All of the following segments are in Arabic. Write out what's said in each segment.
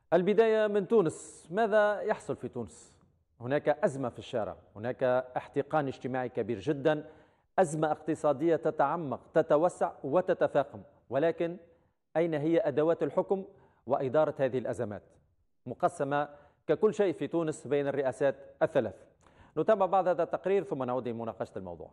البداية من تونس. ماذا يحصل في تونس؟ هناك أزمة في الشارع، هناك احتقان اجتماعي كبير جدا، أزمة اقتصادية تتعمق تتوسع وتتفاقم، ولكن أين هي أدوات الحكم وإدارة هذه الأزمات؟ مقسمة ككل شيء في تونس بين الرئاسات الثلاث. نتابع بعض هذا التقرير ثم نعود لمناقشة الموضوع.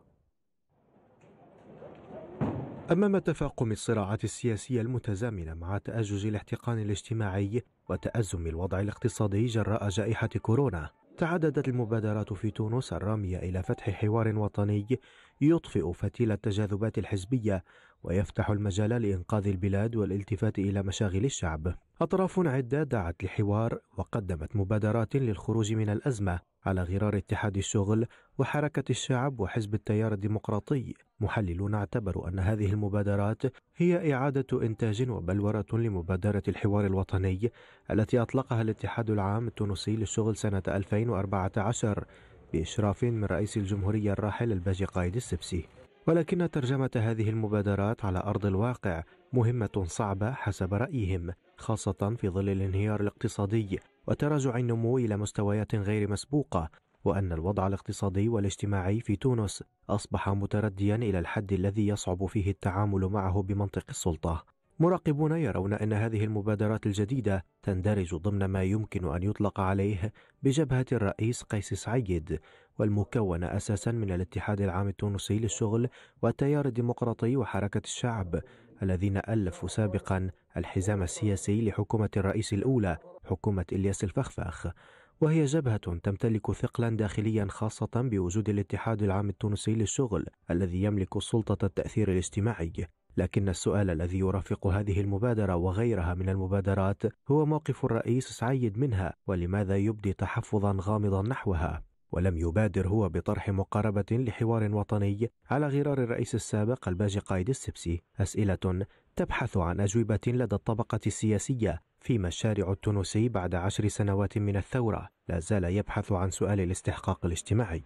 أمام تفاقم الصراعات السياسية المتزامنة مع تأجج الاحتقان الاجتماعي وتأزم الوضع الاقتصادي جراء جائحة كورونا، تعددت المبادرات في تونس الرامية إلى فتح حوار وطني يطفئ فتيل التجاذبات الحزبية ويفتح المجال لإنقاذ البلاد والالتفات إلى مشاغل الشعب. أطراف عدة دعت لحوار وقدمت مبادرات للخروج من الأزمة على غرار اتحاد الشغل وحركة الشعب وحزب التيار الديمقراطي. محللون اعتبروا أن هذه المبادرات هي إعادة إنتاج وبلورة لمبادرة الحوار الوطني التي أطلقها الاتحاد العام التونسي للشغل سنة 2014 بإشراف من رئيس الجمهورية الراحل الباجي قايد السبسي. ولكن ترجمة هذه المبادرات على أرض الواقع مهمة صعبة حسب رأيهم، خاصة في ظل الانهيار الاقتصادي وتراجع النمو إلى مستويات غير مسبوقة، وأن الوضع الاقتصادي والاجتماعي في تونس أصبح مترديا إلى الحد الذي يصعب فيه التعامل معه بمنطق السلطة. مراقبون يرون أن هذه المبادرات الجديدة تندرج ضمن ما يمكن أن يطلق عليه بجبهة الرئيس قيس سعيد، والمكونة أساسا من الاتحاد العام التونسي للشغل والتيار الديمقراطي وحركة الشعب، الذين ألفوا سابقا الحزام السياسي لحكومة الرئيس الأولى حكومة إلياس الفخفاخ، وهي جبهة تمتلك ثقلا داخليا خاصة بوجود الاتحاد العام التونسي للشغل الذي يملك سلطة التأثير الاجتماعي. لكن السؤال الذي يرافق هذه المبادرة وغيرها من المبادرات هو موقف الرئيس سعيد منها، ولماذا يبدي تحفظا غامضا نحوها، ولم يبادر هو بطرح مقاربة لحوار وطني على غرار الرئيس السابق الباجي قايد السبسي. أسئلة تبحث عن أجوبة لدى الطبقة السياسية، فيما الشارع التونسي بعد 10 سنوات من الثورة لا زال يبحث عن سؤال الاستحقاق الاجتماعي.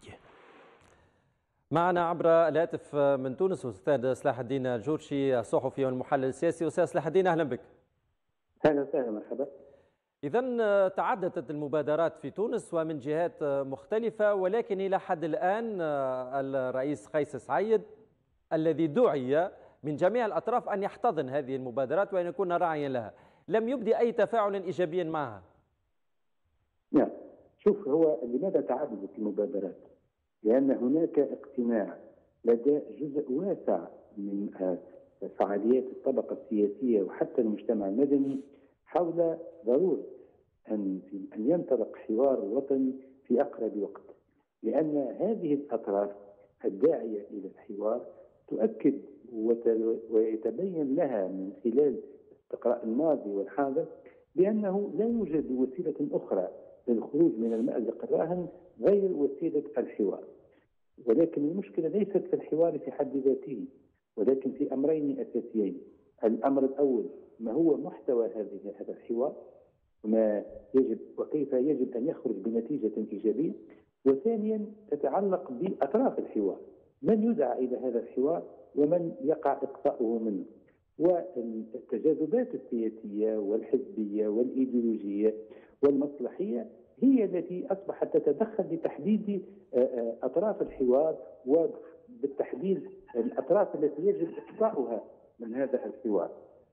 معنا عبر الهاتف من تونس أستاذ صلاح الدين الجورشي، الصحفي والمحلل السياسي. أستاذ صلاح الدين، أهلا بك. أهلا وسهلا، مرحبا. إذن تعددت المبادرات في تونس ومن جهات مختلفة، ولكن إلى حد الآن الرئيس قيس سعيد الذي دعي من جميع الأطراف أن يحتضن هذه المبادرات وأن يكون راعيا لها لم يبدي أي تفاعل إيجابي معها. نعم، شوف، هو لماذا تعددت المبادرات؟ لأن هناك اقتناع لدى جزء واسع من فعاليات الطبقة السياسية وحتى المجتمع المدني حول ضرورة أن ينطلق حوار وطني في أقرب وقت، لأن هذه الأطراف الداعية إلى الحوار تؤكد ويتبين لها من خلال استقراء الماضي والحاضر بأنه لا يوجد وسيلة أخرى للخروج من المأزق الراهن غير وسيلة الحوار. ولكن المشكلة ليست في الحوار في حد ذاته، ولكن في أمرين أساسيين. الأمر الأول، ما هو محتوى هذا الحوار، وما يجب وكيف يجب أن يخرج بنتيجة إيجابية. وثانيا تتعلق بأطراف الحوار، من يدعى إلى هذا الحوار ومن يقع إقصاؤه منه. والتجاذبات السياسية والحزبية والإيديولوجية والمصلحية هي التي أصبحت تتدخل بتحديد أطراف الحوار، وبالتحديد الأطراف التي يجب إقصاؤها من هذا الحوار.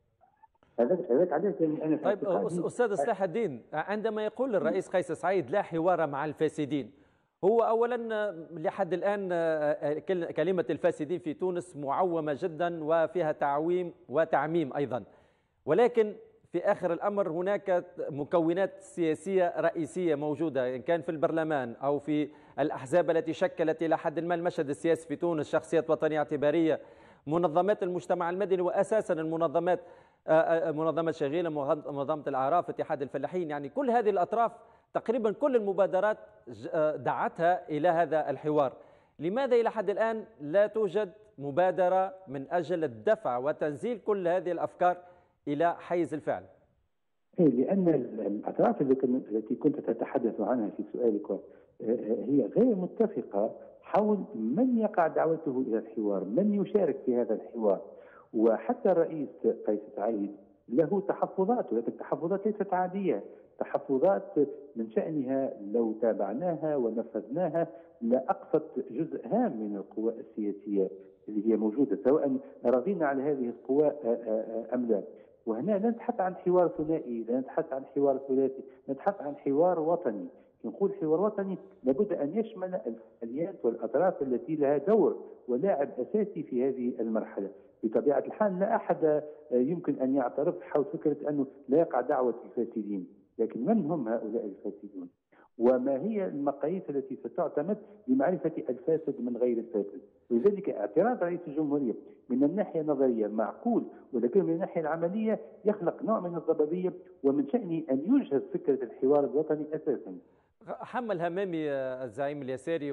هذا عادة أنا. طيب أستاذ صلاح الدين، عندما يقول الرئيس قيس سعيد لا حوار مع الفاسدين، هو أولا لحد الآن كلمة الفاسدين في تونس معومة جدا وفيها تعويم وتعميم أيضا، ولكن في آخر الأمر هناك مكونات سياسية رئيسية موجودة، إن كان في البرلمان أو في الأحزاب التي شكلت إلى حد ما المشهد السياسي في تونس، شخصيات وطنية اعتبارية، منظمات المجتمع المدني، وأساسا المنظمات منظمة شغيلة، منظمة الأعراف، اتحاد الفلاحين. يعني كل هذه الأطراف تقريبا كل المبادرات دعتها إلى هذا الحوار. لماذا إلى حد الآن لا توجد مبادرة من أجل الدفع وتنزيل كل هذه الأفكار إلى حيز الفعل؟ لأن الأطراف التي كنت تتحدث عنها في سؤالك هي غير متفقة حول من يقع دعوته إلى الحوار، من يشارك في هذا الحوار. وحتى الرئيس قيس سعيد له تحفظات، ولكن التحفظات ليست عادية. تحفظات من شأنها لو تابعناها ونفذناها لأقصت جزء هام من القوى السياسية اللي هي موجودة، سواء رضينا على هذه القوى أم لا. وهنا لا نتحدث عن حوار ثنائي، لا نتحدث عن حوار ثلاثي، نتحدث عن حوار وطني. نقول حوار وطني لابد أن يشمل الفعاليات والأطراف التي لها دور ولاعب أساسي في هذه المرحلة. بطبيعة الحال لا أحد يمكن أن يعترض حول فكرة أنه لا يقع دعوة الفاسدين، لكن من هم هؤلاء الفاسدون؟ وما هي المقاييس التي ستعتمد لمعرفة الفاسد من غير الفاسد؟ ولذلك اعتراض رئيس الجمهورية من الناحية النظرية معقول، ولكن من الناحية العملية يخلق نوع من الضبابية، ومن شأنه أن يجهز فكرة الحوار الوطني أساسا. حمل همامي الزعيم اليساري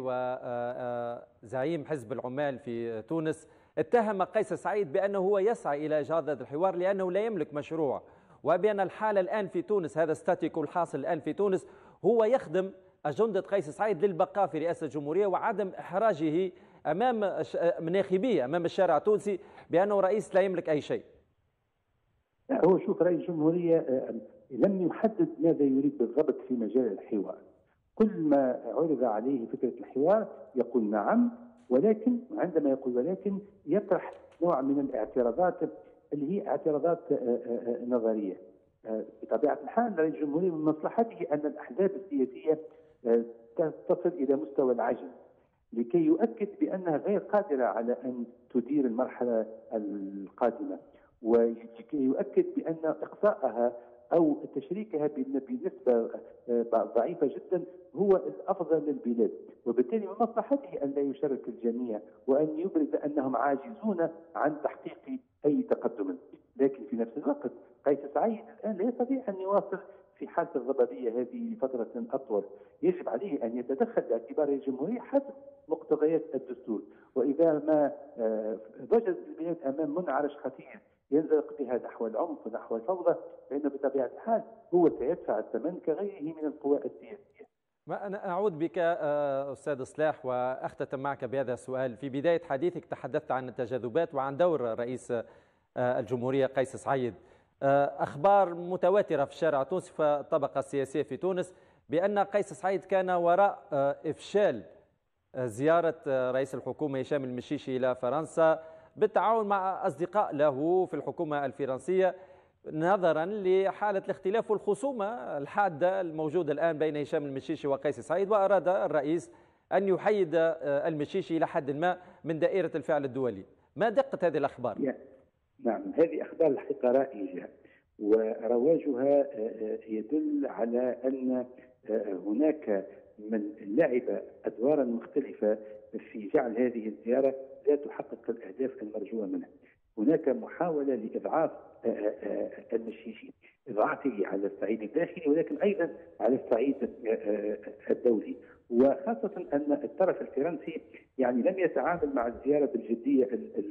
وزعيم حزب العمال في تونس اتهم قيس سعيد بأنه هو يسعى إلى إيجاد هذا الحوار لأنه لا يملك مشروع، وبأن الحالة الآن في تونس، هذا ستاتيكو الحاصل الآن في تونس، هو يخدم أجندة قيس سعيد للبقاء في رئاسة الجمهورية وعدم إحراجه أمام ناخبيه أمام الشارع التونسي بأنه رئيس لا يملك أي شيء. هو شوف، رئيس الجمهورية لم يحدد ماذا يريد بالضبط في مجال الحوار. كل ما عرض عليه فكرة الحوار يقول نعم، ولكن عندما يقول ولكن يطرح نوع من الاعتراضات اللي هي اعتراضات نظرية. بطبيعة الحال رئيس الجمهورية من مصلحته أن الأحزاب السياسية تصل إلى مستوى العجز لكي يؤكد بأنها غير قادرة على أن تدير المرحلة القادمة، ولكي يؤكد بأن إقصاءها أو تشريكها بنسبة ضعيفة جدا هو الأفضل للبلاد، وبالتالي من مصلحته أن لا يشارك الجميع وأن يبرز أنهم عاجزون عن تحقيق أي تقدم. لكن في نفس الوقت قيس سعيد الآن لا يستطيع أن يواصل في حالة الضبابية هذه لفترة أطول. يجب عليه أن يتدخل باعتبار الجمهورية حسب مقتضيات الدستور، وإذا ما وجد البلاد أمام منعرج خطير ينزلق بها نحو العنف ونحو الفوضى، فإنه بطبيعة الحال هو سيدفع الثمن كغيره من القوى السياسية. أنا أعود بك أستاذ صلاح وأختتم معك بهذا السؤال. في بداية حديثك تحدثت عن التجاذبات وعن دور رئيس الجمهورية قيس سعيد. أخبار متواترة في الشارع التونسي في الطبقة السياسية في تونس بأن قيس سعيد كان وراء إفشال زيارة رئيس الحكومة هشام المشيشي إلى فرنسا بالتعاون مع أصدقاء له في الحكومة الفرنسية، نظرا لحالة الاختلاف والخصومة الحادة الموجودة الآن بين هشام المشيشي وقيس سعيد، وأراد الرئيس أن يحيد المشيشي إلى حد ما من دائرة الفعل الدولي. ما دقة هذه الأخبار؟ نعم، هذه أخبار الحقيقة رائجة، ورواجها يدل على أن هناك من لعب أدوارا مختلفة في جعل هذه الزيارة لا تحقق الأهداف المرجوة منها. هناك محاولة لإضعاف المشيشي، إضعافه على الصعيد الداخلي ولكن أيضا على الصعيد الدولي، وخاصة أن الطرف الفرنسي يعني لم يتعامل مع الزيارة بالجدية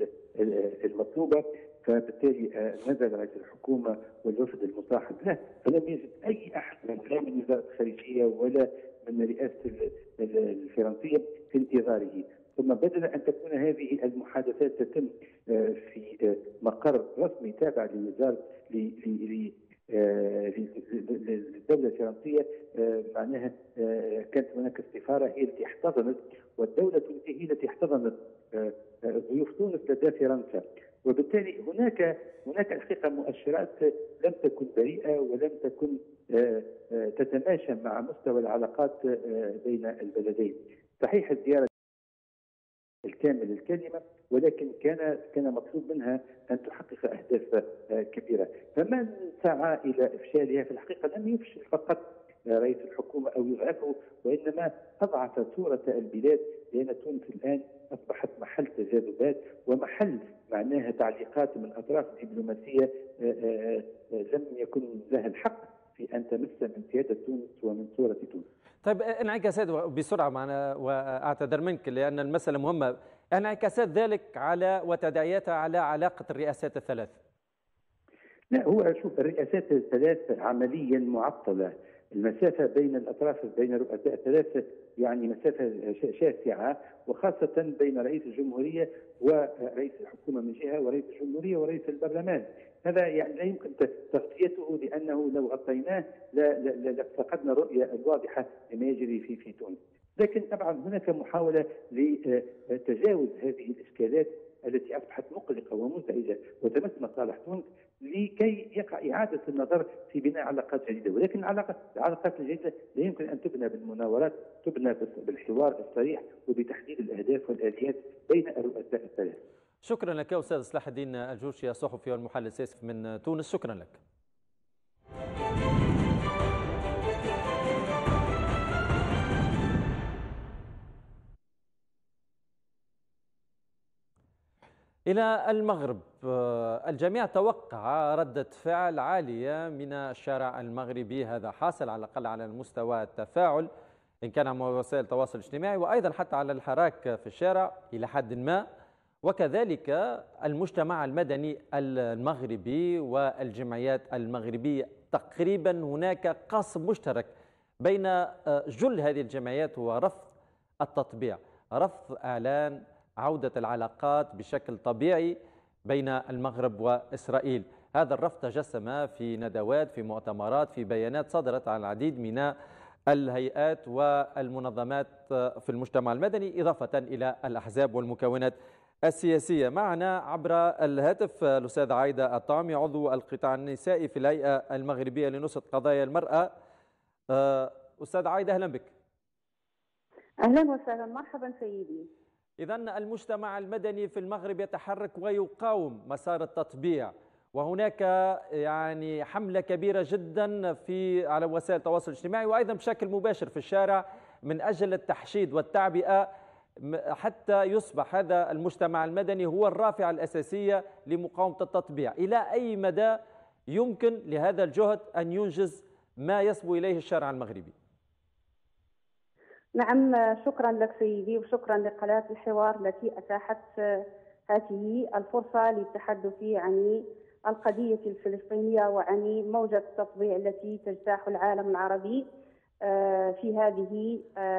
المطلوبة، فبالتالي نزل رئيس الحكومة والوفد المصاحب له فلم يجد أي أحد لا من وزارة الخارجية ولا من الرئاسة الفرنسية في انتظاره. ثم بدل أن تكون هذه المحادثات تتم في مقر رسمي تابع للوزارة للدولة الفرنسية، معناها كانت هناك السفارة هي التي احتضنت، والدولة التونسية هي التي احتضنت ضيوف تونس لدى فرنسا، وبالتالي هناك الحقيقة مؤشرات لم تكن بريئة ولم تكن تتماشى مع مستوى العلاقات بين البلدين. صحيح الزيارة الكامل الكلمة، ولكن كان مطلوب منها أن تحقق أهداف كبيرة، فمن سعى إلى إفشالها في الحقيقة لم يفشل فقط رئيس الحكومة أو يضعفه، وإنما أضعف صورة البلاد، لأن تونس الآن أصبحت محل تجاذبات ومحل معناها تعليقات من أطراف دبلوماسية لم يكن لها الحق في أن تمس من سيادة تونس ومن صورة تونس. طيب انعكاسات بسرعة معنا وأعتذر منك لأن المسألة مهمة، انعكاسات ذلك على وتداعياتها على علاقة الرئاسات الثلاث. لا، هو شوف، الرئاسات الثلاث عمليا معطلة، المسافة بين الأطراف بين الرؤساء الثلاثة يعني مسافة شاسعة، وخاصة بين رئيس الجمهورية ورئيس الحكومة من جهة ورئيس الجمهورية ورئيس البرلمان. هذا يعني لا يمكن تغطيته، لأنه لو غطيناه لفقدنا الرؤية الواضحة لما يجري في تونس. لكن طبعا هناك محاولة لتجاوز هذه الإشكالات التي أصبحت مقلقة ومزعجة وتمس مصالح تونس، لكي يقع إعادة النظر في بناء علاقات جديدة. ولكن العلاقات الجديدة لا يمكن أن تبنى بالمناورات، تبنى بالحوار الصريح وبتحديد الأهداف والآليات بين الرؤساء الثلاث. شكرا لك أستاذ صلاح الدين الجوشي الصحفي والمحلل السياسي من تونس، شكرا لك. إلى المغرب، الجميع توقع ردة فعل عالية من الشارع المغربي، هذا حاصل على الأقل على مستوى التفاعل إن كان على وسائل التواصل الاجتماعي وأيضا حتى على الحراك في الشارع إلى حد ما، وكذلك المجتمع المدني المغربي والجمعيات المغربية. تقريبا هناك قاسم مشترك بين جل هذه الجمعيات هو رفض التطبيع، رفض إعلان عودة العلاقات بشكل طبيعي بين المغرب وإسرائيل. هذا الرفض تجسم في ندوات، في مؤتمرات، في بيانات صدرت عن العديد من الهيئات والمنظمات في المجتمع المدني، إضافة إلى الأحزاب والمكونات السياسية. معنا عبر الهاتف الأستاذة عايدة الطعمي، عضو القطاع النسائي في الهيئة المغربية لنصرة قضايا المرأة. أستاذة عايدة، أهلا بك. أهلا وسهلا، مرحبا سيدي. إذن المجتمع المدني في المغرب يتحرك ويقاوم مسار التطبيع، وهناك يعني حملة كبيرة جدا على وسائل التواصل الاجتماعي وأيضا بشكل مباشر في الشارع من أجل التحشيد والتعبئة حتى يصبح هذا المجتمع المدني هو الرافعة الأساسية لمقاومة التطبيع. إلى أي مدى يمكن لهذا الجهد أن ينجز ما يصبو إليه الشارع المغربي؟ نعم، شكرا لك سيدي، وشكرا لقناة الحوار التي أتاحت هذه الفرصة للتحدث عن القضية الفلسطينية وعن موجة التطبيع التي تجتاح العالم العربي في هذه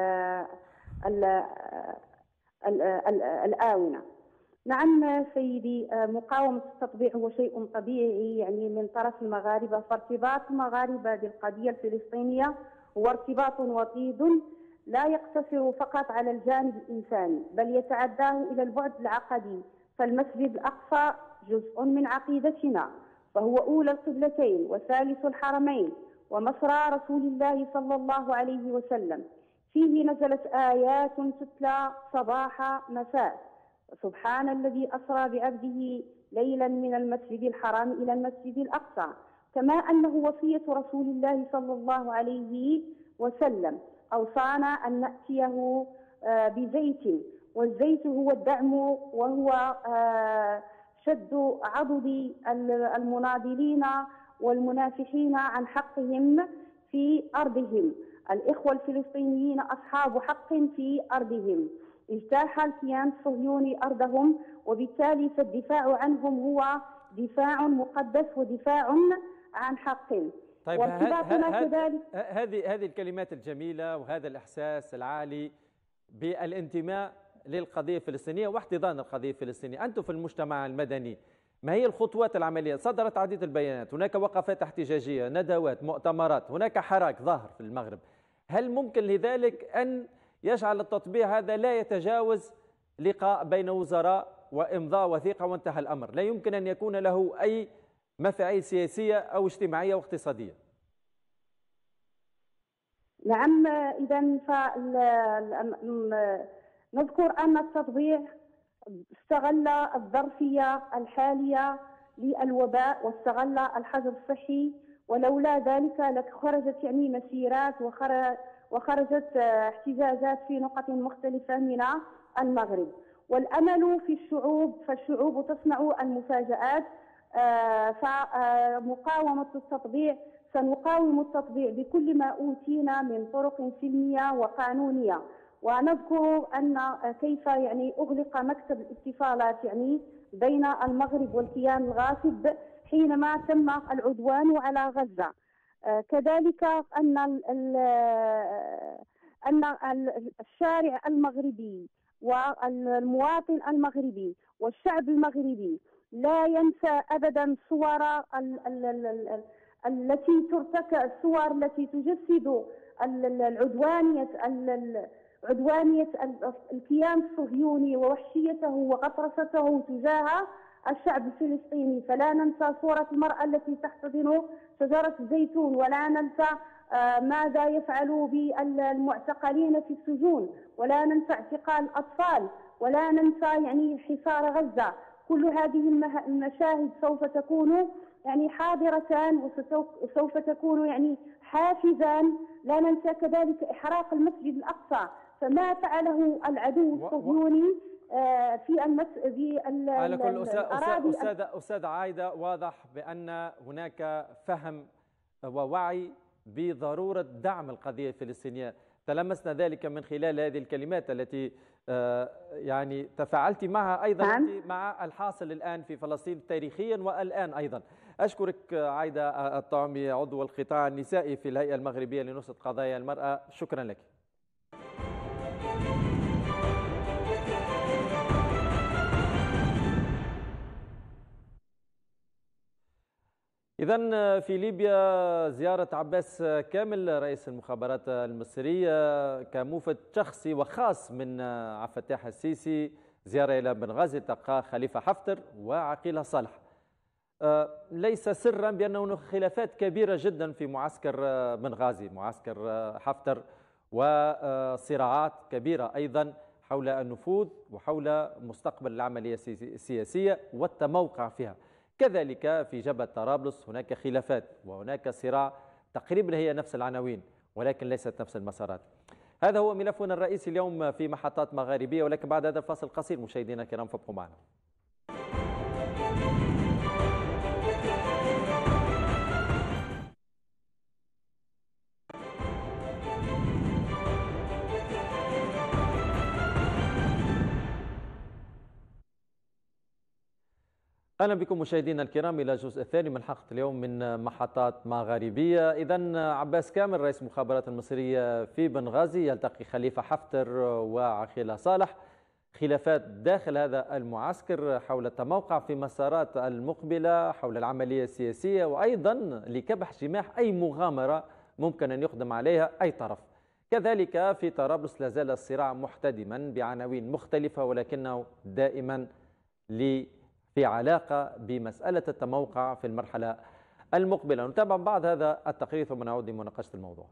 الآونة. نعم سيدي، مقاومة التطبيع هو شيء طبيعي يعني من طرف المغاربة، فارتباط المغاربة بالقضية الفلسطينية هو ارتباط وطيد لا يقتصر فقط على الجانب الإنساني، بل يتعداه إلى البعد العقدي. فالمسجد الأقصى جزء من عقيدتنا، فهو أولى القبلتين وثالث الحرمين ومسرى رسول الله صلى الله عليه وسلم. فيه نزلت آيات تتلى صباح مساء: سبحان الذي أسرى بعبده ليلا من المسجد الحرام إلى المسجد الأقصى. كما أنه وصية رسول الله صلى الله عليه وسلم أوصانا أن نأتيه بزيت، والزيت هو الدعم وهو شد عضد المناضلين والمنافحين عن حقهم في أرضهم. الإخوة الفلسطينيين أصحاب حق في أرضهم، اجتاح الكيان الصهيوني أرضهم، وبالتالي فالدفاع عنهم هو دفاع مقدس ودفاع عن حق. طيب، هذه الكلمات الجميلة وهذا الإحساس العالي بالانتماء للقضية الفلسطينية واحتضان القضية الفلسطينية، أنتم في المجتمع المدني ما هي الخطوات العملية؟ صدرت عديد البيانات، هناك وقفات احتجاجية، ندوات، مؤتمرات، هناك حراك ظاهر في المغرب. هل ممكن لذلك أن يجعل التطبيع هذا لا يتجاوز لقاء بين وزراء وإمضاء وثيقة وانتهى الأمر؟ لا يمكن أن يكون له أي مفاعيل سياسية أو اجتماعية واقتصادية. نعم، إذا نذكر أن التطبيع استغل الظرفية الحالية للوباء واستغل الحجر الصحي، ولولا ذلك لخرجت يعني مسيرات وخرجت احتجاجات في نقط مختلفة من المغرب. والأمل في الشعوب، فالشعوب تصنع المفاجآت. فمقاومة التطبيع، سنقاوم التطبيع بكل ما أوتينا من طرق سلمية وقانونية. ونذكر أن كيف يعني أغلق مكتب الاتصالات يعني بين المغرب والكيان الغاصب حينما تم العدوان على غزة. كذلك أن الشارع المغربي والمواطن المغربي والشعب المغربي لا ينسى أبدا صور التي ترتكب، الصور التي تجسد عدوانية الكيان الصهيوني ووحشيته وغطرسته تجاه الشعب الفلسطيني. فلا ننسى صورة المرأة التي تحتضن شجرة الزيتون، ولا ننسى ماذا يفعل بالمعتقلين في السجون، ولا ننسى اعتقال الأطفال، ولا ننسى يعني حصار غزة. كل هذه المشاهد سوف تكون يعني حاضرة وسوف تكون يعني حافزا. لا ننسى كذلك إحراق المسجد الأقصى، فما فعله العدو الصهيوني في على كل أستاذ عايدة، واضح بأن هناك فهم ووعي بضرورة دعم القضية الفلسطينية. تلمسنا ذلك من خلال هذه الكلمات التي يعني تفاعلت معها أيضا أنت مع الحاصل الآن في فلسطين تاريخيا والآن أيضا. أشكرك عايدة الطعمي، عضو القطاع النسائي في الهيئة المغربية لنصرة قضايا المرأة، شكرا لك. إذن في ليبيا زيارة عباس كامل رئيس المخابرات المصرية كموفد شخصي وخاص من عبد الفتاح السيسي، زيارة إلى بنغازي تلقى خليفة حفتر وعقيلة صالح. ليس سرا بأن هناك خلافات كبيرة جدا في معسكر بنغازي، معسكر حفتر، وصراعات كبيرة أيضا حول النفوذ وحول مستقبل العملية السياسية والتموقع فيها. كذلك في جبهة طرابلس هناك خلافات وهناك صراع تقريبا هي نفس العناوين ولكن ليست نفس المسارات. هذا هو ملفنا الرئيسي اليوم في محطات مغاربية، ولكن بعد هذا الفاصل القصير مشاهدينا الكرام فابقوا معنا. أهلا بكم مشاهدينا الكرام إلى الجزء الثاني من حلقة اليوم من محطات مغاربية. إذن عباس كامل رئيس المخابرات المصرية في بنغازي يلتقي خليفة حفتر وعقيلة صالح. خلافات داخل هذا المعسكر حول التموقع في مسارات المقبلة حول العملية السياسية، وأيضا لكبح جماح أي مغامرة ممكن أن يقدم عليها أي طرف. كذلك في طرابلس لا زال الصراع محتدما بعناوين مختلفة ولكنه دائما في علاقة بمسألة التموقع في المرحلة المقبلة. نتابع بعض هذا التقرير ثم نعود لمناقشة الموضوع.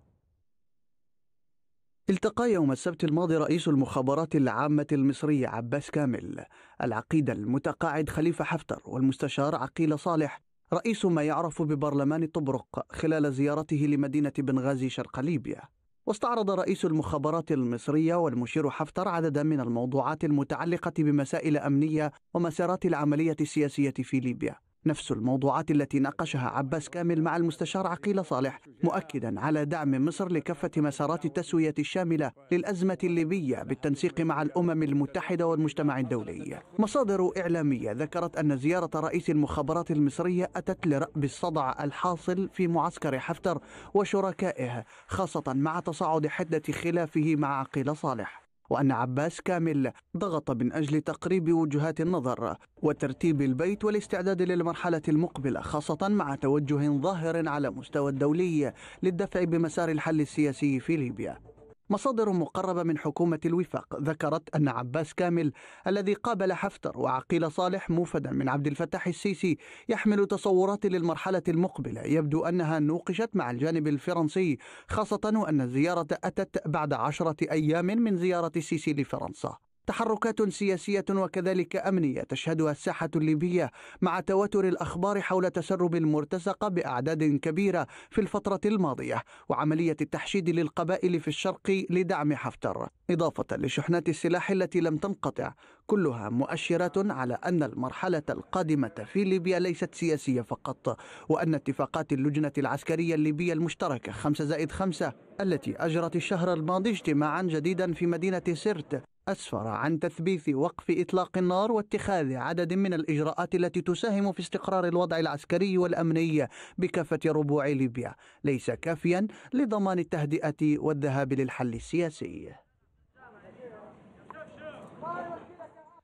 التقى يوم السبت الماضي رئيس المخابرات العامة المصرية عباس كامل، العقيد المتقاعد خليفة حفتر، والمستشار عقيل صالح رئيس ما يعرف ببرلمان طبرق خلال زيارته لمدينة بنغازي شرق ليبيا. واستعرض رئيس المخابرات المصرية والمشير حفتر عددا من الموضوعات المتعلقة بمسائل أمنية ومسارات العملية السياسية في ليبيا، نفس الموضوعات التي ناقشها عباس كامل مع المستشار عقيل صالح، مؤكدا على دعم مصر لكافة مسارات التسوية الشاملة للأزمة الليبية بالتنسيق مع الأمم المتحدة والمجتمع الدولي. مصادر إعلامية ذكرت أن زيارة رئيس المخابرات المصرية أتت لرأب الصدع الحاصل في معسكر حفتر وشركائه، خاصة مع تصاعد حدة خلافه مع عقيل صالح، وأن عباس كامل ضغط من أجل تقريب وجهات النظر وترتيب البيت والاستعداد للمرحلة المقبلة، خاصة مع توجه ظاهر على مستوى الدولي للدفع بمسار الحل السياسي في ليبيا. مصادر مقربة من حكومة الوفاق ذكرت أن عباس كامل الذي قابل حفتر وعقيل صالح موفدا من عبد الفتاح السيسي يحمل تصورات للمرحلة المقبلة يبدو أنها نوقشت مع الجانب الفرنسي، خاصة وأن الزيارة أتت بعد 10 أيام من زيارة السيسي لفرنسا. تحركات سياسية وكذلك أمنية تشهدها الساحة الليبية مع تواتر الأخبار حول تسرب المرتزقة بأعداد كبيرة في الفترة الماضية وعملية التحشيد للقبائل في الشرق لدعم حفتر، إضافة لشحنات السلاح التي لم تنقطع، كلها مؤشرات على أن المرحلة القادمة في ليبيا ليست سياسية فقط، وأن اتفاقات اللجنة العسكرية الليبية المشتركة 5+5 التي أجرت الشهر الماضي اجتماعا جديدا في مدينة سرت أسفر عن تثبيت وقف إطلاق النار واتخاذ عدد من الإجراءات التي تساهم في استقرار الوضع العسكري والأمني بكافة ربوع ليبيا، ليس كافيا لضمان التهدئة والذهاب للحل السياسي.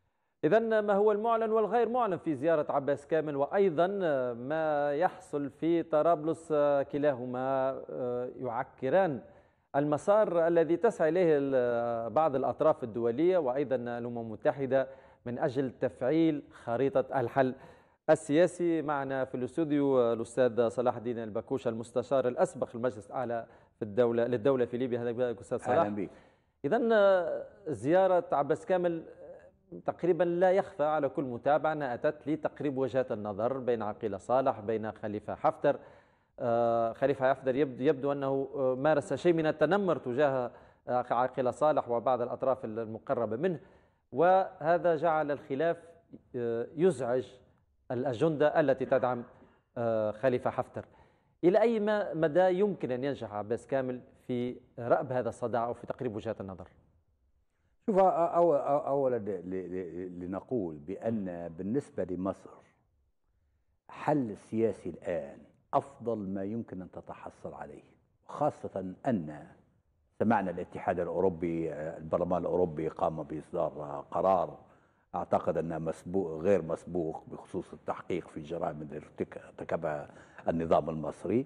إذا ما هو المعلن والغير معلن في زيارة عباس كامل، وأيضا ما يحصل في طرابلس، كلاهما يعكران المسار الذي تسعى إليه بعض الأطراف الدولية وأيضا الأمم المتحدة من أجل تفعيل خريطة الحل السياسي. معنا في الاستوديو الأستاذ صلاح الدين البكوش، المستشار الأسبق للمجلس الأعلى للدولة في ليبيا. هذا بك أستاذ صلاح. أهلا بك. إذا زيارة عباس كامل تقريبا لا يخفى على كل متابع أنها أتت لتقريب وجهات النظر بين عقيلة صالح بين خليفة حفتر. خليفة حفتر يبدو أنه مارس شيء من التنمر تجاه عقيلة صالح وبعض الأطراف المقربة منه، وهذا جعل الخلاف يزعج الأجندة التي تدعم خليفة حفتر. إلى أي مدى يمكن أن ينجح عباس كامل في رأب هذا الصداع أو في تقريب وجهات النظر؟ شوف، أولا لنقول بأن بالنسبة لمصر حل السياسي الآن أفضل ما يمكن أن تتحصل عليه، خاصة أن سمعنا الاتحاد الأوروبي، البرلمان الأوروبي قام بإصدار قرار أعتقد أنه مسبوق غير مسبوق بخصوص التحقيق في الجرائم التي ارتكبها النظام المصري.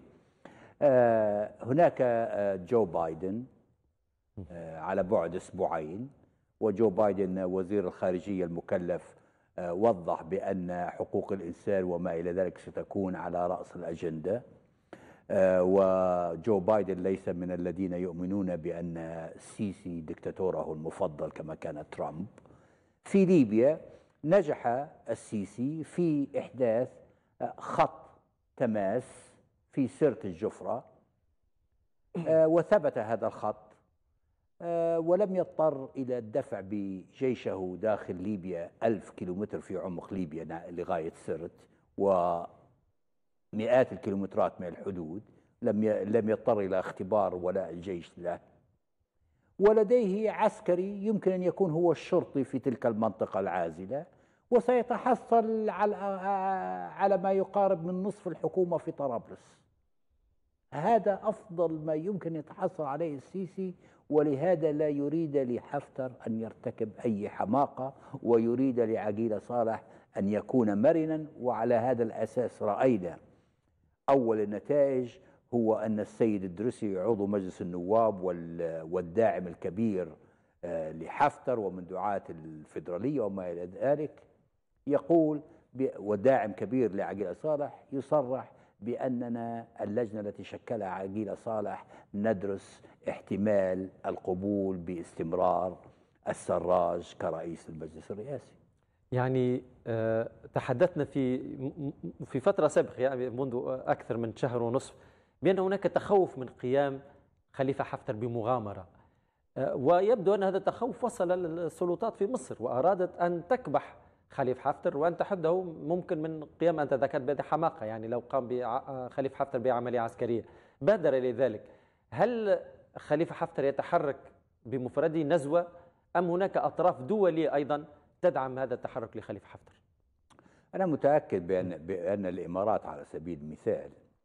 هناك جو بايدن على بعد أسبوعين، وجو بايدن وزير الخارجية المكلف وضح بأن حقوق الإنسان وما إلى ذلك ستكون على رأس الأجندة. وجو بايدن ليس من الذين يؤمنون بأن السيسي دكتاتوره المفضل كما كان ترامب. في ليبيا نجح السيسي في إحداث خط تماس في سيرة الجفرة، وثبت هذا الخط، ولم يضطر إلى الدفع بجيشه داخل ليبيا 1000 كيلومتر في عمق ليبيا لغاية سرت ومئات الكيلومترات من الحدود. لم يضطر إلى اختبار ولاء الجيش له، ولديه عسكري يمكن أن يكون هو الشرطي في تلك المنطقة العازلة، وسيتحصل على ما يقارب من نصف الحكومة في طرابلس. هذا أفضل ما يمكن يتحصل عليه السيسي، ولهذا لا يريد لحفتر أن يرتكب أي حماقة، ويريد لعقيلة صالح أن يكون مرنا. وعلى هذا الأساس رأينا أول النتائج هو أن السيد الدرسي عضو مجلس النواب والداعم الكبير لحفتر ومن دعاة الفيدرالية وما إلى ذلك يقول، وداعم كبير لعقيلة صالح، يصرح بأننا اللجنة التي شكلها عقيلة صالح ندرس احتمال القبول باستمرار السراج كرئيس المجلس الرئاسي. يعني تحدثنا في فترة سابقة، يعني منذ أكثر من شهر ونصف، بأن هناك تخوف من قيام خليفة حفتر بمغامرة، ويبدو أن هذا التخوف وصل للسلطات في مصر وأرادت أن تكبح خليفة حفتر وأن تحده ممكن من قيام، أنت ذكرت بهذه حماقة، يعني لو قام خليفة حفتر بعملية عسكرية بادر إلى ذلك. هل خليفة حفتر يتحرك بمفرده نزوة أم هناك أطراف دولية أيضا تدعم هذا التحرك لخليفة حفتر؟ أنا متأكد بأن الإمارات على سبيل المثال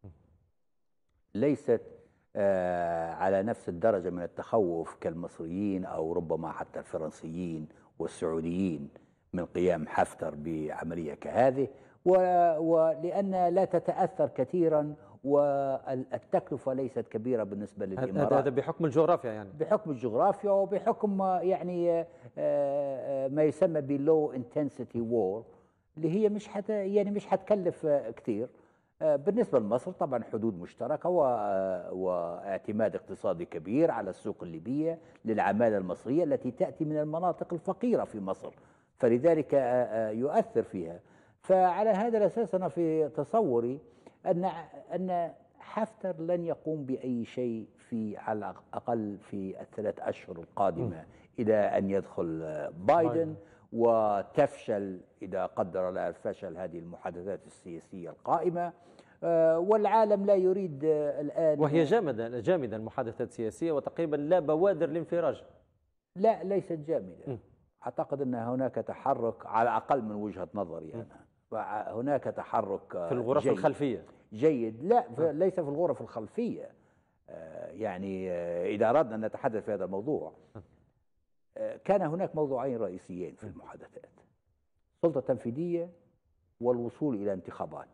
ليست على نفس الدرجة من التخوف كالمصريين أو ربما حتى الفرنسيين والسعوديين من قيام حفتر بعملية كهذه، ولأن لا تتأثر كثيرا والتكلفة ليست كبيرة بالنسبة للإمارات. هذا بحكم الجغرافيا، يعني بحكم الجغرافيا وبحكم يعني ما يسمى بلو انتنسيتي وور، اللي هي مش حتكلف كثير. بالنسبة لمصر طبعا حدود مشتركة واعتماد اقتصادي كبير على السوق الليبية للعمالة المصرية التي تأتي من المناطق الفقيرة في مصر، فلذلك يؤثر فيها. فعلى هذا الأساس أنا في تصوري أن حفتر لن يقوم بأي شيء على الأقل في الثلاث أشهر القادمة إلى أن يدخل بايدن وتفشل إذا قدر الله الفشل هذه المحادثات السياسية القائمة. والعالم لا يريد الآن، وهي جامدة المحادثات السياسية وتقريبا لا بوادر لانفراج. لا، ليست جامدة. أعتقد أن هناك تحرك على الأقل من وجهة نظري أنا، هناك تحرك في الغرف الخلفية جيد. لا، ليس في الغرف الخلفية. يعني إذا أردنا أن نتحدث في هذا الموضوع، كان هناك موضوعين رئيسيين في المحادثات. سلطة تنفيذية والوصول إلى انتخابات.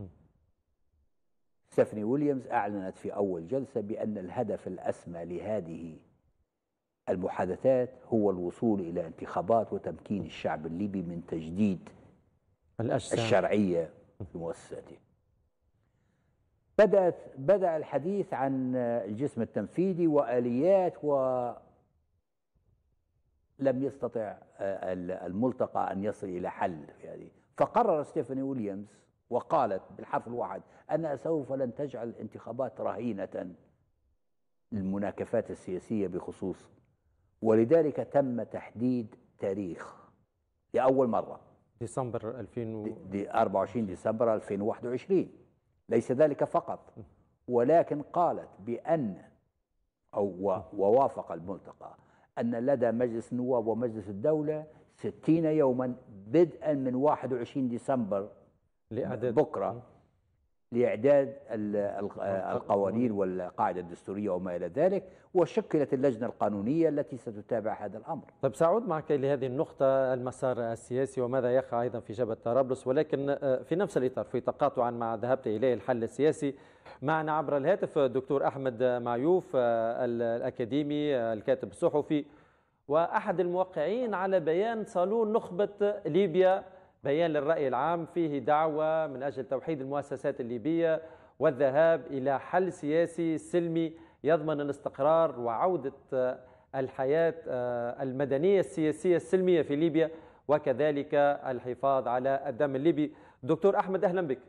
ستيفاني ويليامز أعلنت في أول جلسة بأن الهدف الأسمى لهذه المحادثات هو الوصول إلى انتخابات وتمكين الشعب الليبي من تجديد الشرعية في مؤسساته. بدأ الحديث عن الجسم التنفيذي وآليات، ولم يستطع الملتقى أن يصل إلى حل في هذه. فقرر ستيفاني ويليامز وقالت بالحرف الواحد أنها سوف لن تجعل الانتخابات رهينة للمناكفات السياسية بخصوص، ولذلك تم تحديد تاريخ لأول مرة ديسمبر 24 ديسمبر 2021. ليس ذلك فقط، ولكن قالت بأن ووافق الملتقى أن لدى مجلس النواب ومجلس الدولة 60 يوما بدءا من 21 ديسمبر بكرة لإعداد القوانين والقاعدة الدستورية وما إلى ذلك، وشكلت اللجنة القانونية التي ستتابع هذا الأمر. طيب سأعود معك لهذه النقطة، المسار السياسي وماذا يقع أيضا في جبهة طرابلس، ولكن في نفس الإطار في تقاطعا مع ذهبت إليه الحل السياسي. معنا عبر الهاتف الدكتور أحمد معيوف الأكاديمي الكاتب الصحفي وأحد الموقعين على بيان صالون نخبة ليبيا، بيان للرأي العام فيه دعوة من أجل توحيد المؤسسات الليبية والذهاب إلى حل سياسي سلمي يضمن الاستقرار وعودة الحياة المدنية السياسية السلمية في ليبيا، وكذلك الحفاظ على الدم الليبي. دكتور أحمد أهلا بك.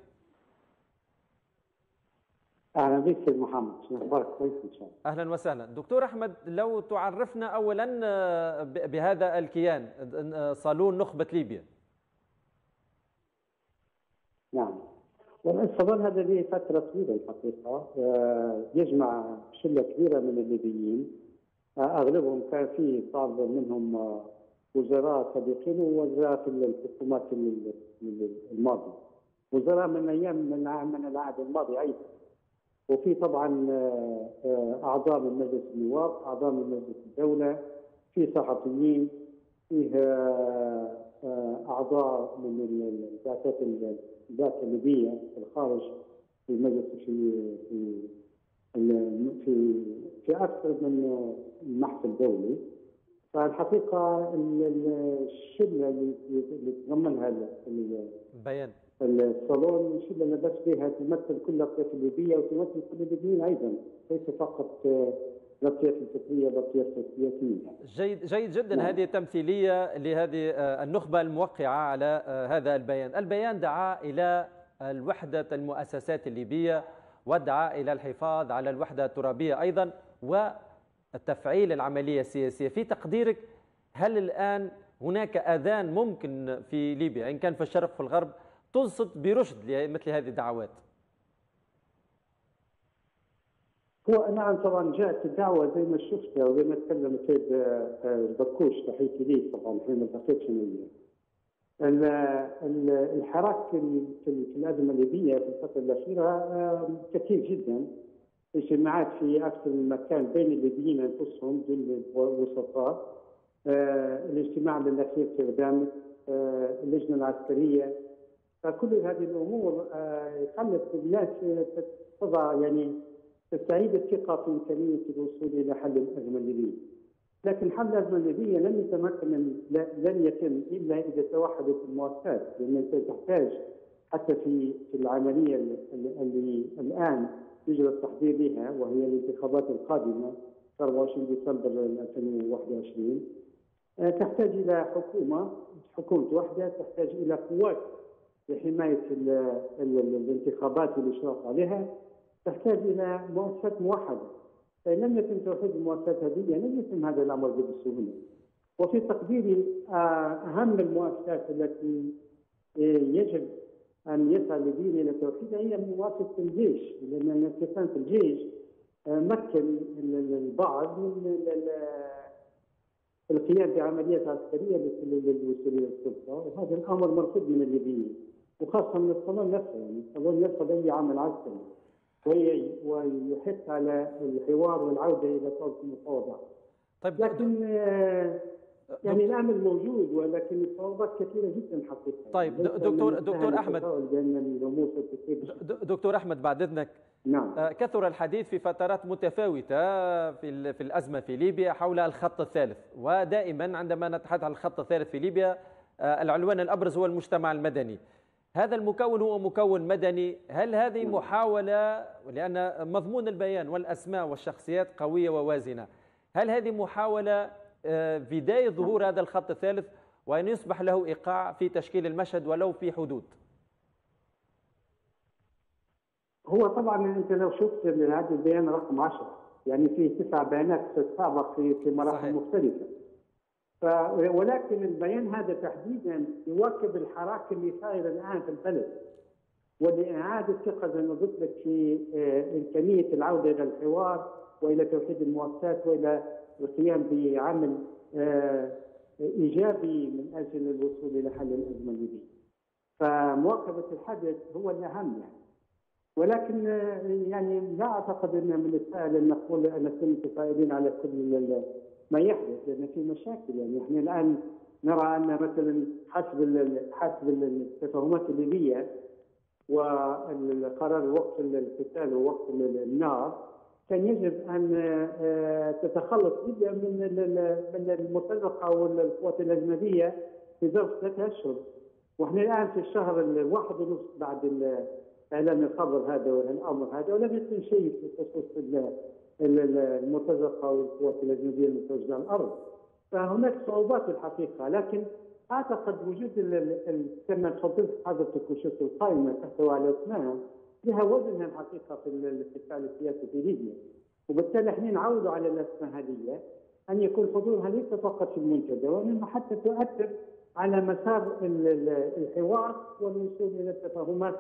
أهلا بك سيد محمد، أخبارك كويس إن شاء الله. أهلا وسهلا. دكتور أحمد، لو تعرفنا أولا بهذا الكيان صالون نخبة ليبيا. نعم، الصالون هذا له فترة طويلة الحقيقة، يجمع شلة كبيرة من الليبيين، أغلبهم كان فيه بعض منهم وزراء سابقين ووزراء في الحكومات الماضية، وزراء من أيام من العهد الماضي أيضا، وفي طبعا أعضاء من مجلس النواب، أعضاء من مجلس الدولة، في صحفيين، فيه أعضاء من البعثات الليبية في الخارج، في مجلس في أكثر من محفل دولي. فالحقيقة الشلة اللي تضمنها بيان الصالون شلة لبس بها تمثل كل الأطياف الليبية وتمثل كل الليبيين أيضا، ليس فقط الأطياف الفكرية والأطياف السياسية. جيد جدا. نعم. هذه تمثيلية لهذه النخبة الموقعة على هذا البيان. البيان دعا إلى الوحدة المؤسسات الليبية ودعا إلى الحفاظ على الوحدة الترابية أيضا وتفعيل العملية السياسية. في تقديرك هل الآن هناك آذان ممكن في ليبيا إن كان في الشرق في الغرب تنصت برشد لمثل هذه الدعوات؟ هو نعم طبعا جاءت الدعوة زي ما شفتها وزي ما تكلم السيد البكوش، تحياتي ليه طبعا حين ما التقيتش الحراك في الأزمة الليبية في الفترة الأخيرة كثير جدا، اجتماعات في أكثر من مكان بين الليبيين أنفسهم دول الوسطاء، الاجتماع الأخير في غدامة، اللجنة العسكرية، فكل هذه الأمور خلت الناس تضع يعني تستعيد الثقة في إمكانية الوصول إلى حل الأزمة الليبية. لكن حل الأزمة الليبية لن يتم إلا إذا توحدت المؤسسات، لأن أنت تحتاج حتى في العملية اللي الآن يجرى التحضير لها وهي الانتخابات القادمة 24 ديسمبر 2021، تحتاج إلى حكومة وحدة، تحتاج إلى قوات لحماية الانتخابات والإشراف عليها، تحتاج إلى مؤسسات موحدة. فإن لم يتم توحيد المؤسسات هذه لن يتم هذا الأمر بسهولة. وفي تقديري أهم المؤسسات التي يجب أن يسعى الليبيين إلى توحيدها هي مؤسسة الجيش، لأن انقسام الجيش مكن البعض من القيام بعمليات عسكرية للوصول إلى السلطة، وهذا الأمر مرفوض من الليبيين وخاصة من الصالون نفسه. يعني الصالون نفسه أي عمل عسكري ويحث على الحوار والعودة إلى طاولة المفاوضات. طيب لكن يعني الامل موجود، ولكن الصعوبات كثيره جدا حقيقه. طيب دكتور احمد، دكتور احمد بعد اذنك. نعم. كثر الحديث في فترات متفاوته في الازمه في ليبيا حول الخط الثالث، ودائما عندما نتحدث عن الخط الثالث في ليبيا العنوان الابرز هو المجتمع المدني. هذا المكون هو مكون مدني، هل هذه محاوله، لان مضمون البيان والاسماء والشخصيات قويه ووازنه، هل هذه محاوله بداية ظهور هذا الخط الثالث وأن يصبح له إيقاع في تشكيل المشهد ولو في حدود؟ هو طبعا أنت لو شفت هذا البيان رقم 10، يعني فيه 9 بيانات تتسابق في مراحل صحيح. مختلفة. ولكن البيان هذا تحديدا يواكب الحراك اللي صاير الآن في البلد، ولإعادة ثقة زي ما قلت لك في إمكانية العودة إلى الحوار وإلى توحيد المؤسسات وإلى القيام بعمل إيجابي من أجل الوصول إلى حل الأزمة الليبية. فمواكبة الحدث هو الأهم يعني. ولكن يعني لا أعتقد أن من السهل أن نقول أن نكون متفائلين على كل ما يحدث، لأن في مشاكل. يعني احنا الآن نرى أن مثلا حسب التفاهمات الليبية وقرار وقف القتال ووقف النار، كان يجب ان تتخلص ليبيا من المرتزقه والقوات الاجنبيه في ظرف 3 اشهر، واحنا الان في الشهر الواحد ونصف بعد اعلان الخبر هذا والامر هذا، ولم يكن شيء في خصوص المرتزقه والقوات الاجنبيه المتواجده على الارض. فهناك صعوبات في الحقيقه، لكن اعتقد وجود كما تفضلت حضرتك وشفت القائمه تحتوي على اسماء لها وزنها الحقيقه في الفعل السياسي في ليبيا، وبالتالي احنا نعودوا على الاسماء هذه ان يكون حضورها ليس فقط في المنتدى، وانما حتى تؤثر على مسار الحوار والوصول الى تفاهمات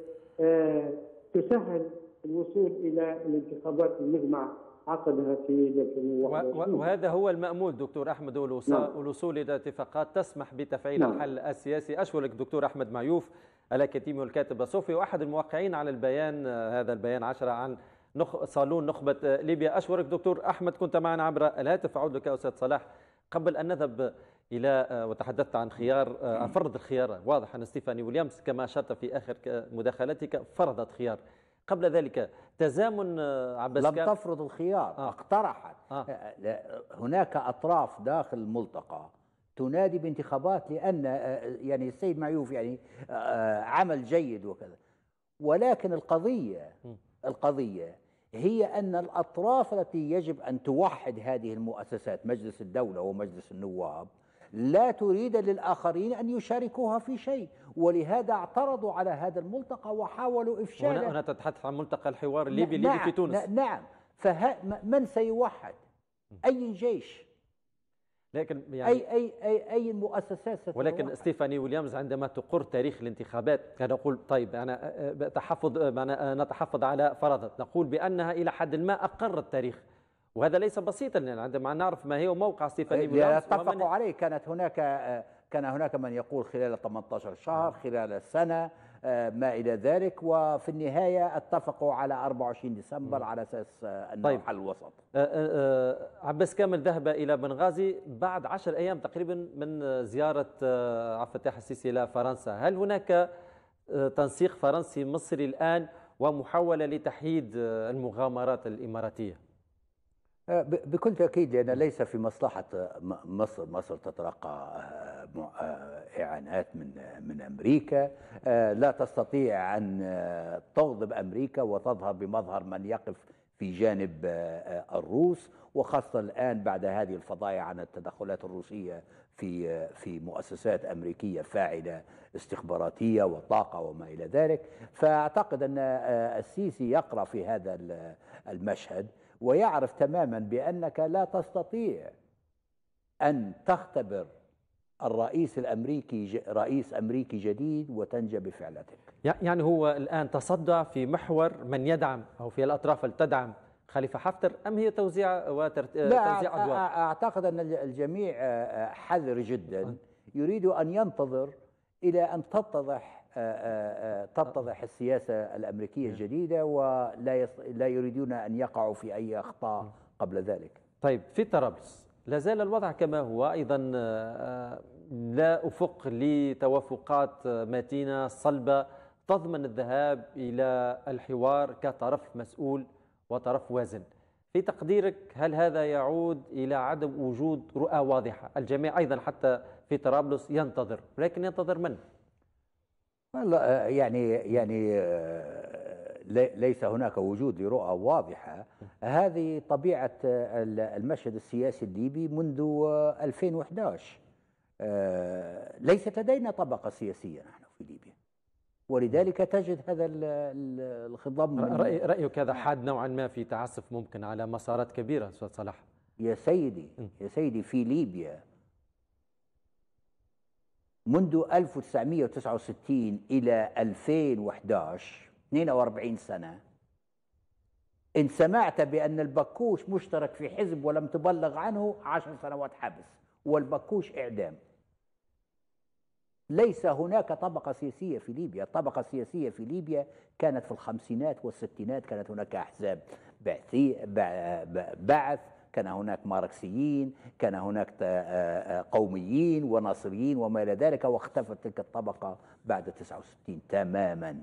تسهل الوصول الى الانتخابات المجمع عقدها في 2021. وهذا هو المأمول دكتور أحمد، والوصول إلى اتفاقات تسمح بتفعيل الحل السياسي. أشكرك دكتور أحمد معيوف الأكاديمي والكاتب الصحفي وأحد الموقعين على البيان، هذا البيان 10 عن صالون نخبة ليبيا. أشكرك دكتور أحمد، كنت معنا عبر الهاتف. أعود لك أستاذ صلاح، قبل أن نذهب إلى وتحدثت عن خيار فرض الخيار، واضح أن ستيفاني ويليامز كما أشرت في آخر مداخلتك فرضت خيار. قبل ذلك تزامن عباس لم تفرض الخيار، اقترحت. هناك أطراف داخل الملتقى تنادي بانتخابات، لأن يعني السيد معيوف يعني عمل جيد وكذا، ولكن القضية هي أن الأطراف التي يجب أن توحد هذه المؤسسات، مجلس الدولة ومجلس النواب، لا تريد للآخرين أن يشاركوها في شيء، ولهذا اعترضوا على هذا الملتقى وحاولوا إفشاله. هنا تتحدث عن ملتقى الحوار الليبي الليبي في تونس. نعم. من سيوحد؟ أي جيش؟ لكن يعني أي مؤسسات ستوحد؟ ولكن ستيفاني ويليامز عندما تقر تاريخ الانتخابات كان يقول طيب نتحفظ على فرضت، نقول بأنها إلى حد ما أقر التاريخ، وهذا ليس بسيطا. يعني عندما نعرف ما هو موقع ستيفاني ويليامز اتفقوا عليه، كان هناك من يقول خلال 18 شهر، خلال سنة، ما إلى ذلك، وفي النهاية اتفقوا على 24 ديسمبر على أساس أنه حل وسط. عباس كامل ذهب إلى بنغازي بعد 10 أيام تقريبا من زيارة عبد الفتاح السيسي إلى فرنسا. هل هناك تنسيق فرنسي مصري الآن ومحاولة لتحييد المغامرات الإماراتية؟ بكل تأكيد، لأن ليس في مصلحة مصر تتلقى إعانات من أمريكا، لا تستطيع أن تغضب أمريكا وتظهر بمظهر من يقف في جانب الروس، وخاصة الآن بعد هذه الفضائح عن التدخلات الروسية في مؤسسات أمريكية فاعلة استخباراتية وطاقة وما إلى ذلك. فأعتقد أن السيسي يقرأ في هذا المشهد ويعرف تماما بأنك لا تستطيع أن تختبر الرئيس الأمريكي رئيس أمريكي جديد وتنجى بفعلتك. يعني هو الآن تصدى في محور من يدعم أو في الأطراف التي تدعم خليفة حفتر، أم هي توزيع أدوار؟ أعتقد أن الجميع حذر جدا، يريد أن ينتظر إلى أن تتضح السياسة الأمريكية الجديدة، ولا يريدون أن يقعوا في أي أخطاء قبل ذلك. طيب، في طرابلس لا زال الوضع كما هو أيضا، لا أفق لتوافقات متينة صلبة تضمن الذهاب إلى الحوار كطرف مسؤول وطرف وازن. في تقديرك هل هذا يعود إلى عدم وجود رؤى واضحة؟ الجميع أيضا حتى في طرابلس ينتظر، ولكن ينتظر من؟ والله يعني ليس هناك وجود لرؤى واضحة. هذه طبيعة المشهد السياسي الليبي منذ 2011. ليست لدينا طبقة سياسية نحن في ليبيا، ولذلك تجد هذا الخضم. رأيك هذا حاد نوعا ما في تعسف ممكن على مسارات كبيرة أستاذ صلاح؟ يا سيدي في ليبيا منذ 1969 إلى 2011 42 سنة، إن سمعت بأن البكوش مشترك في حزب ولم تبلغ عنه 10 سنوات حبس، والبكوش إعدام. ليس هناك طبقة سياسية في ليبيا. الطبقة السياسية في ليبيا كانت في الخمسينات والستينات، كانت هناك أحزاب بعث، كان هناك ماركسيين، كان هناك قوميين وناصريين وما إلى ذلك، واختفت تلك الطبقة بعد 69 تماما.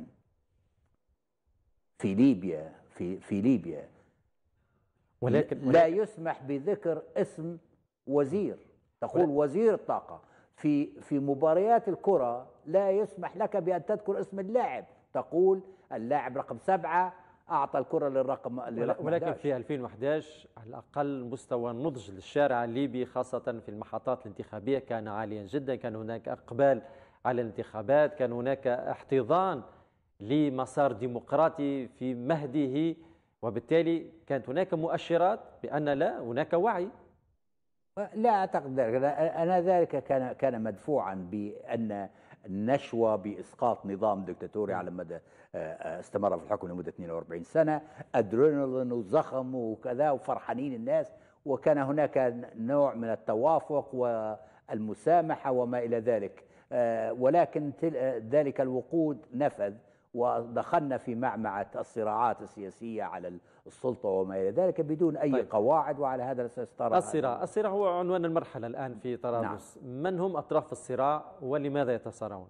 في ليبيا ولكن لا يسمح بذكر اسم وزير، تقول وزير الطاقة. في مباريات الكرة لا يسمح لك بأن تذكر اسم اللاعب، تقول اللاعب رقم 7 أعطى الكرة للرقم ولكن 11. في 2011 على الأقل مستوى النضج للشارع الليبي خاصة في المحطات الانتخابية كان عاليا جدا، كان هناك إقبال على الانتخابات، كان هناك احتضان لمسار ديمقراطي في مهده، وبالتالي كانت هناك مؤشرات بأن لا هناك وعي. لا أعتقد ذلك. أنا ذلك كان مدفوعا بأن النشوة بإسقاط نظام دكتاتوري على مدى استمر في الحكم لمدة 42 سنة، أدرينالين وزخم وكذا وفرحانين الناس، وكان هناك نوع من التوافق والمسامحة وما إلى ذلك. ولكن ذلك الوقود نفذ، ودخلنا في معمعة الصراعات السياسية على السلطة وما إلى ذلك بدون أي قواعد، وعلى هذا الأساس ترى الصراع هو عنوان المرحلة الآن في طرابلس. نعم. من هم أطراف الصراع ولماذا يتصارعون؟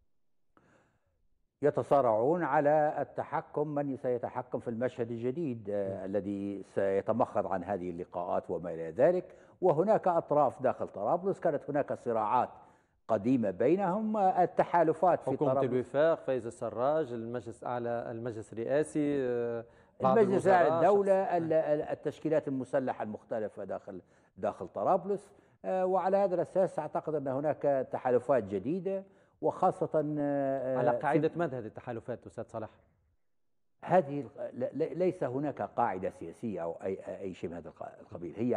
يتصارعون على التحكم، من سيتحكم في المشهد الجديد الذي سيتمخض عن هذه اللقاءات وما إلى ذلك. وهناك أطراف داخل طرابلس، كانت هناك صراعات قديمة بينهم، التحالفات في حكومة الوفاق، فايز السراج، المجلس الأعلى، المجلس الرئاسي، المجلس الأعلى الدولة، التشكيلات المسلحة المختلفة داخل طرابلس. وعلى هذا الأساس أعتقد أن هناك تحالفات جديدة، وخاصة على قاعدة ماذا هذه التحالفات أستاذ صلاح؟ هذه ليس هناك قاعدة سياسية أو أي شيء من هذا القبيل، هي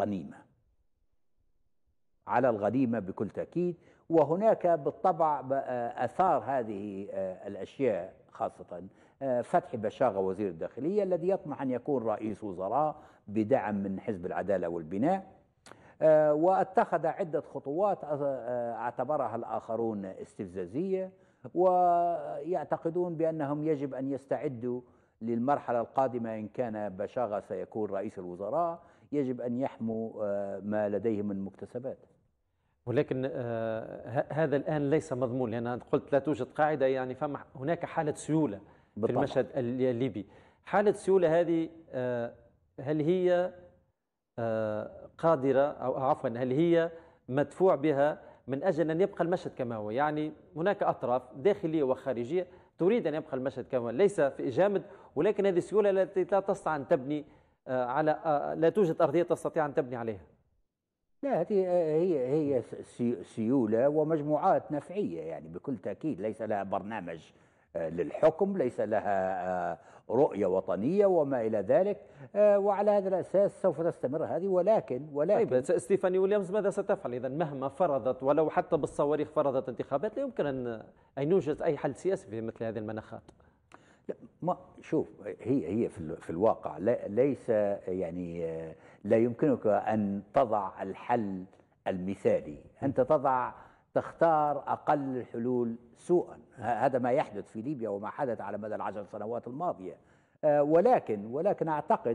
على الغنيمة بكل تأكيد. وهناك بالطبع أثار هذه الأشياء، خاصة فتحي بشاغة وزير الداخلية الذي يطمح أن يكون رئيس وزراء بدعم من حزب العدالة والبناء، واتخذ عدة خطوات اعتبرها الآخرون استفزازية، ويعتقدون بأنهم يجب أن يستعدوا للمرحلة القادمة. إن كان بشاغة سيكون رئيس الوزراء يجب أن يحموا ما لديهم من مكتسبات. ولكن هذا الآن ليس مضمون، لأن قلت لا توجد قاعدة، يعني هناك حالة سيولة في المشهد الليبي. حالة السيولة هذه هل هي قادرة أو عفوا هل هي مدفوع بها من أجل أن يبقى المشهد كما هو؟ يعني هناك أطراف داخلية وخارجية تريد أن يبقى المشهد كما هو، ليس في جامد، ولكن هذه السيولة التي لا تستطيع أن تبني لا توجد أرضية تستطيع أن تبني عليها. لا، هي سيولة ومجموعات نفعية، يعني بكل تأكيد ليس لها برنامج للحكم، ليس لها رؤية وطنية وما إلى ذلك. وعلى هذا الأساس سوف تستمر هذه. ولكن طيب ستيفاني ويليامز ماذا ستفعل إذا مهما فرضت ولو حتى بالصواريخ فرضت انتخابات؟ لا يمكن أن يوجد أي حل سياسي في مثل هذه المناخات. لا، شوف، هي في الواقع ليس يعني لا يمكنك أن تضع الحل المثالي. أنت تختار أقل الحلول سوءا. هذا ما يحدث في ليبيا وما حدث على مدى ال10 سنوات الماضية. ولكن أعتقد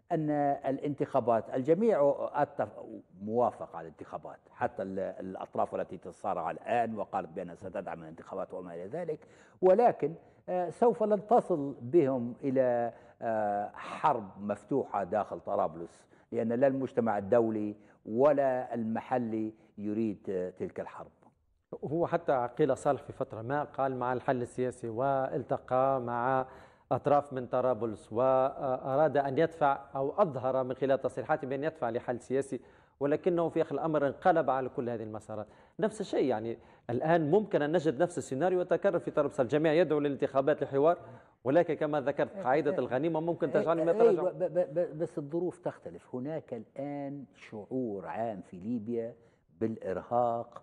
أن الانتخابات الجميع موافق على الانتخابات، حتى الأطراف التي تتصارع الآن وقالت بأنها ستدعم الانتخابات وما إلى ذلك، ولكن سوف لن تصل بهم إلى حرب مفتوحة داخل طرابلس، لأن لا المجتمع الدولي ولا المحلي يريد تلك الحرب. هو حتى عقيلة صالح في فترة ما قال مع الحل السياسي، والتقى مع أطراف من طرابلس وأراد أن يدفع أو أظهر من خلال تصريحاته بأن يدفع لحل سياسي، ولكنه في آخر الأمر انقلب على كل هذه المسارات. نفس الشيء يعني الآن ممكن أن نجد نفس السيناريو يتكرر في طرابلس، الجميع يدعو للانتخابات لحوار، ولكن كما ذكرت قاعدة الغنيمة ممكن تجعلهم يتراجعوا. بس الظروف تختلف. هناك الآن شعور عام في ليبيا بالإرهاق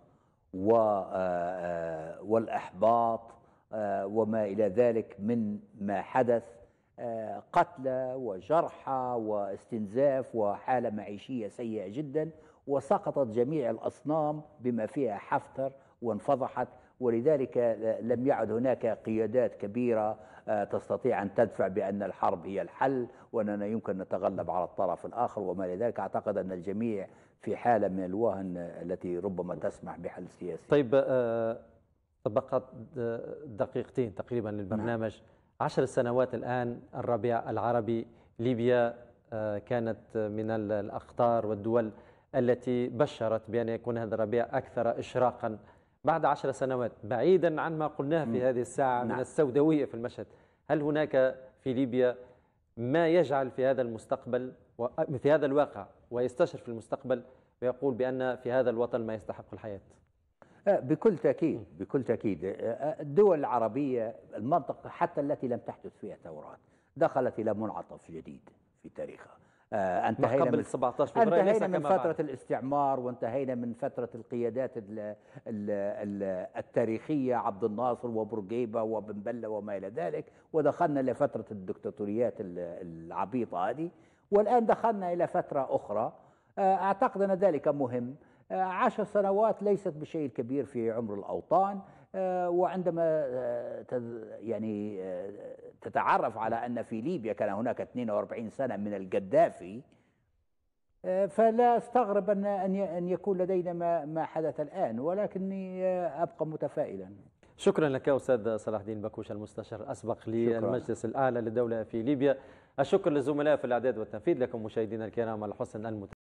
والإحباط وما إلى ذلك من ما حدث، قتلى وجرحى واستنزاف وحالة معيشية سيئة جدا، وسقطت جميع الأصنام بما فيها حفتر وانفضحت، ولذلك لم يعد هناك قيادات كبيرة تستطيع أن تدفع بأن الحرب هي الحل وأننا يمكن نتغلب على الطرف الآخر وما إلى ذلك. أعتقد أن الجميع في حالة من الوهن التي ربما تسمح بحل سياسي. طيب بقت دقيقتين تقريبا للبرنامج. 10 سنوات الآن الربيع العربي، ليبيا كانت من الأخطار والدول التي بشرت بأن يكون هذا الربيع أكثر إشراقا. بعد 10 سنوات، بعيدا عن ما قلناه في هذه الساعة من السوداوية في المشهد، هل هناك في ليبيا ما يجعل في هذا المستقبل في هذا الواقع ويستشرف في المستقبل ويقول بأن في هذا الوطن ما يستحق الحياة؟ بكل تأكيد، بكل تأكيد. الدول العربية، المنطقة حتى التي لم تحدث فيها ثورات، دخلت إلى منعطف جديد في تاريخها. انتهينا قبل 17 فبراير، انتهينا من فترة الاستعمار، وانتهينا من فترة القيادات التاريخية، عبد الناصر وبورقيبة وبن بلة وما إلى ذلك، ودخلنا لفترة الدكتاتوريات العبيطة هذه، والآن دخلنا إلى فترة أخرى. أعتقد أن ذلك مهم. 10 سنوات ليست بشيء كبير في عمر الأوطان، وعندما يعني تتعرف على أن في ليبيا كان هناك 42 سنة من القذافي، فلا استغرب أن يكون لدينا ما حدث الآن، ولكني أبقى متفائلا. شكرا لك أستاذ صلاح الدين بكوش، المستشار الأسبق للمجلس الأعلى للدولة في ليبيا. الشكر للزملاء في الإعداد والتنفيذ. لكم مشاهدينا الكرام على حسن المتابعة.